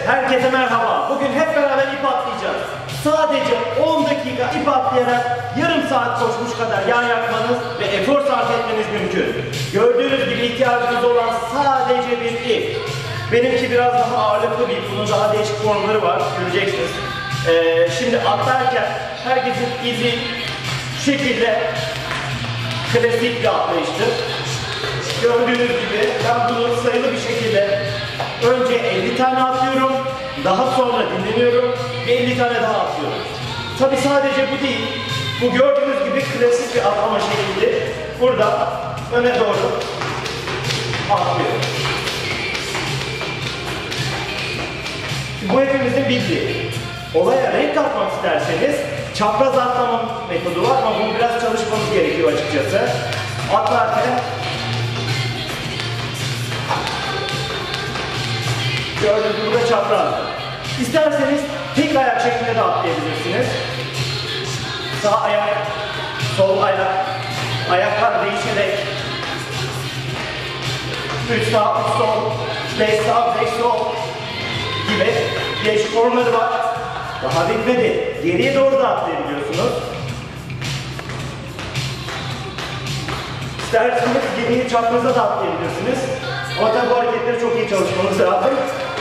Herkese merhaba. Bugün hep beraber ip atlayacağız. Sadece 10 dakika ip atlayarak yarım saat koşmuş kadar yağ yakmanız ve efor sarf etmeniz mümkün. Gördüğünüz gibi ihtiyacınız olan sadece bir ip. Benimki biraz daha ağırlıklı bir ip. Bunun daha değişik formları var. Göreceksiniz. Şimdi atlarken herkesin izi şu şekilde klasik bir atlayıştır. Gördüğünüz gibi ben bunu sayılı bir şekilde önce 50 tane atlıyorum, daha sonra dinleniyorum ve 50 tane daha atlıyorum. Tabi sadece bu değil, bu gördüğünüz gibi klasik bir atlama şekli. Burada öne doğru atlıyorum. Bu hepimizin bildiği. Olaya renk katmak isterseniz çapraz atlama metodu var ama bunu biraz çalışmanız gerekiyor açıkçası. Atlarken gördüğünüz gibi burada çapraz. İsterseniz tek ayak şeklinde de atlayabilirsiniz. Sağ ayak, sol ayak, ayaklar değişerek 3 sağ, 3 sol, 5 sağ, 5 sol gibi değişik formları var. Daha bitmedi. Geriye doğru da atlayabiliyorsunuz. İsterseniz geriye çapraza da atlayabilirsiniz. Ama tabi bu hareketleri çok iyi çalışmanız lazım.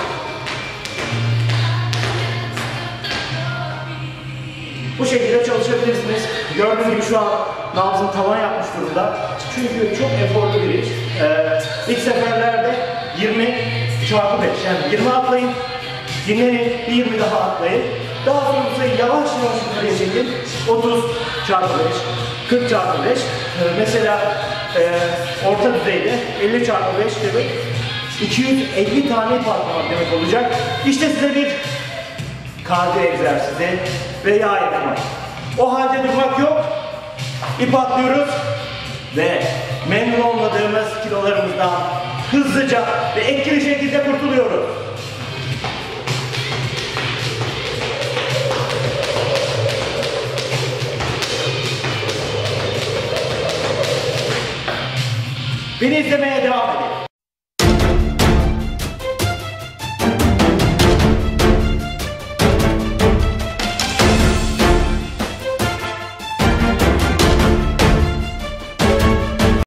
Bu şekilde çalışabilirsiniz. Gördüğünüz gibi şu an nabzım tavan yapmış durumda. Çünkü çok eforlu bir iş. İlk seferlerde 20 çarpı 5. Yani 20 atlayın, dinlenin, bir 20 daha atlayın. Daha sonra bu sayıyı yavaş yavaş yukarıya çekin. 30 çarpı 5, 40 çarpı 5. Mesela orta düzeyde 50 çarpı 5 demek 250 tane ip atlamak demek olacak. İşte size bir kardiyo egzersizi ve yağ yakma. O halde durmak yok. İp atlıyoruz ve memnun olmadığımız kilolarımızdan hızlıca ve etkili şekilde kurtuluyoruz. Beni izlemeye devam edin.